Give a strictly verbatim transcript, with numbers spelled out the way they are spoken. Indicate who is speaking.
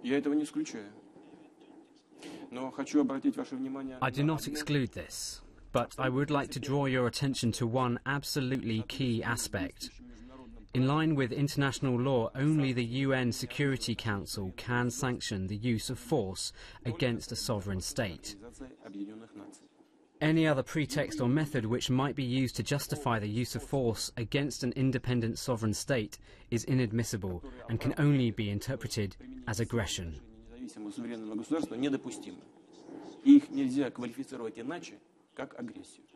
Speaker 1: I do not exclude this, but I would like to draw your attention to one absolutely key aspect. In line with international law, only the U N Security Council can sanction the use of force against a sovereign state. Any other pretext or method which might be used to justify the use of force against an independent sovereign state is inadmissible and can only be interpreted as aggression.
Speaker 2: Их нельзя квалифицировать иначе, как агрессию.